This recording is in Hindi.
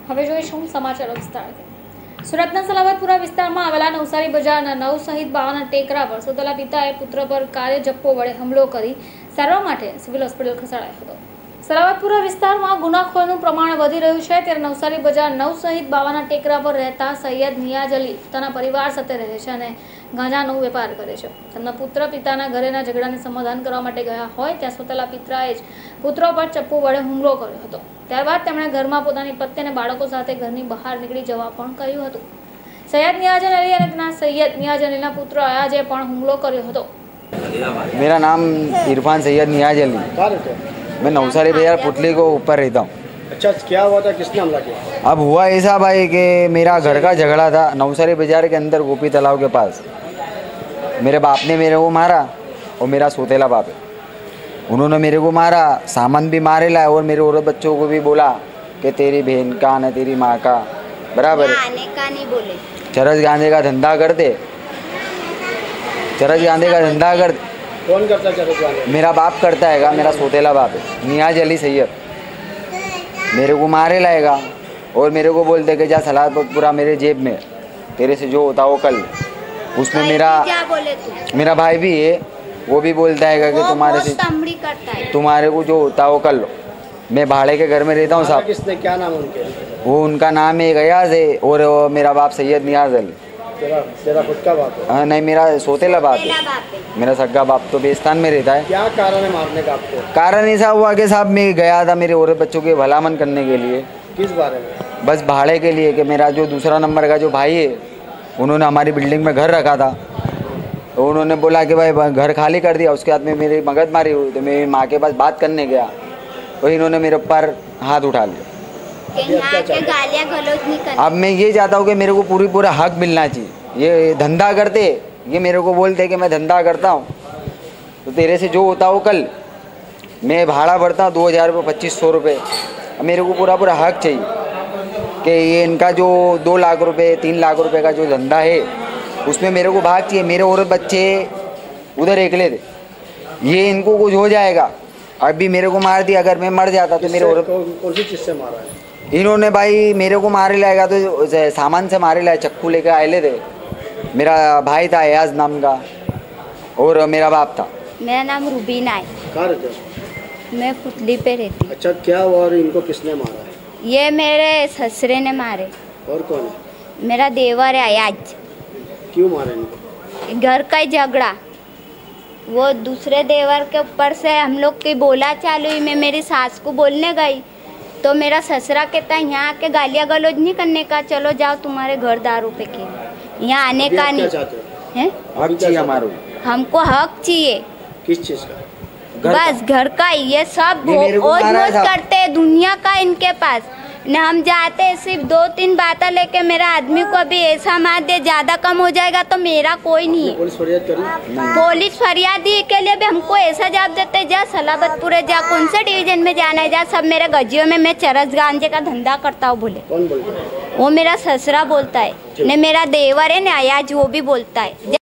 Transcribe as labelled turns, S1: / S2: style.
S1: હવે જોઈશું સમાચાર વિસ્તારથી। સુરતના સલાબતપુરા વિસ્તારમાં આવેલા નવસારી બજારના 9 સહિત 52 ટેકરા પર શોધેલા પિતાએ પુત્ર પર કાર્ય જપ્પો વડે હુમલો કરી સારવાર માટે સિવિલ હોસ્પિટલ ખસેડાયો હતો। સલાબતપુરા વિસ્તારમાં ગુનાખોરીનું પ્રમાણ વધી રહ્યું છે ત્યારે નવસારી બજાર 9 સહિત 52 ટેકરા પર રહેતા સૈયદ નિયાજ અલી પોતાના પરિવાર સાથે રહે છે અને ગાંજાનો વેપાર કરે છે। તેમના પુત્ર પિતાના ઘરેના ઝઘડાને સમાધાન કરવા માટે ગયા હોય ત્યાં શોધેલા પિતાએ જ પુત્ર પર ચપ્પુ વડે હુમલો કર્યો હતો। ત્યારબાદ તેમણે ઘરમાં પોતાની પત્ની અને બાળકો સાથે ઘરની બહાર નીકળી જવા પણ કહ્યું હતું। સૈયદ નિયાજ અલી અને તેના સૈયદ નિયાજ અલીના પુત્ર અયાજે પણ હુમલો કર્યો હતો।
S2: मेरा नाम इरफान सैयद नियाज अली। मैं नवसारी बाजार पुतली को ऊपर रहता हूँ।
S3: अच्छा, क्या हुआ था? किसने हमला किया?
S2: अब हुआ ऐसा भाई कि मेरा घर का झगड़ा था नवसारी बाजार के अंदर गोपी तालाब के पास। मेरे बाप ने मेरे को मारा और मेरा सोतेला बाप है, उन्होंने मेरे को मारा, सामान भी मारे लाए और मेरे औरत बच्चों को भी बोला कि तेरी बहन का न तेरी माँ का बराबर
S4: आने का नहीं बोले।
S2: चरस गांधे का धंधा करते, चरस गांधे का धंधा करते।
S3: कौन करता है चरस गांधे?
S2: मेरा बाप करता है, मेरा सोतेला बाप है नियाज अली सैयद। मेरे को मारे लाएगा और मेरे को बोलते कि जा सलाबतपुरा मेरे जेब में, तेरे से जो होता वो कल। उसमें
S4: क्या बोले तू?
S2: मेरा भाई भी है, वो भी बोलता है कि तुम्हारे से
S4: करता है।
S2: तुम्हारे को जो होता वो कर लो। मैं भाड़े के घर में रहता हूँ साहब।
S3: किसने? क्या नाम उनके?
S2: वो उनका नाम है गयाज है और मेरा बाप सैयद नियाज अली।
S3: तेरा खुद का बाप है?
S2: हाँ नहीं, मेरा सोतेला बाप है। मेरा सगा बाप तो बेस्तान में रहता है।
S3: क्या कारण है मारने का आपको?
S2: कारण ऐसा हुआ कि साहब मैं गया था मेरे औरत बच्चों के भलामन करने के लिए।
S3: किस बारे में?
S2: बस भाड़े के लिए कि मेरा जो दूसरा नंबर का जो भाई है उन्होंने हमारी बिल्डिंग में घर रखा था, तो उन्होंने बोला कि भाई घर खाली कर दिया। उसके बाद में मेरी मगजमारी हुई तो मेरी माँ के पास बात करने गया तो इन्होंने मेरे ऊपर हाथ उठा लिया। अब मैं ये चाहता हूँ कि मेरे को पूरा हक मिलना चाहिए। ये धंधा करते, ये मेरे को बोलते कि मैं धंधा करता हूँ तो तेरे से जो होता वो कल। मैं भाड़ा भरता हूँ 2000 रुपये 2500 रुपये। मेरे को पूरा हक चाहिए कि ये इनका जो 2 लाख रुपए 3 लाख रुपए का जो धंधा है उसमें मेरे को भाग चाहिए। मेरे औरत बच्चे उधर अकेले थे, ये इनको कुछ हो जाएगा। अभी मेरे को मार दिया, अगर मैं मर जाता तो मेरे औरत
S3: कौन सी चीज़ से मारा है?
S2: इन्होंने भाई मेरे को मारे लाएगा तो सामान से मारे लाए, चक्कू लेकर आए थे। मेरा भाई था अयाज नाम का और मेरा बाप था।
S4: मेरा नाम रूबीना है।
S3: कहाँ रहते हो?
S4: मैं पुतली पे रहती।
S3: अच्छा, क्या हुआ और इनको किसने मारा है?
S4: ये मेरे ससुरे ने मारे।
S3: और कौन है?
S4: मेरा देवर है अयाज।
S3: क्यों मारे इनको?
S4: घर का ही झगड़ा। वो दूसरे देवर के ऊपर से हम लोग की बोला चालू हुई। मैं मेरी सास को बोलने गई तो मेरा ससुरा कहता है यहाँ आके गालियाँ गलौज नहीं करने का, चलो जाओ तुम्हारे घर दारू पे के, यहाँ आने का नहीं है।
S2: हक चाहिए हमारे,
S4: हमको हक चाहिए।
S3: किस चीज़ का?
S4: बस घर का ही। ये सब ओझ करते हैं दुनिया का इनके पास न। हम जाते हैं सिर्फ 2-3 बातें लेके मेरा आदमी को अभी ऐसा मार दे, ज्यादा कम हो जाएगा तो मेरा कोई नहीं है।
S3: पुलिस फरियाद करी?
S4: पुलिस फरियादी के लिए भी हमको ऐसा जवाब देते जा सलाबतपुरे जा, कौन से डिवीजन में जाना है जा, सब मेरे गजियों में मैं चरस गांजे का धंधा करता हूँ बोले।
S3: कौन बोलता है?
S4: वो मेरा ससुरा बोलता है, ने मेरा देवर है न अयाज, वो भी बोलता है।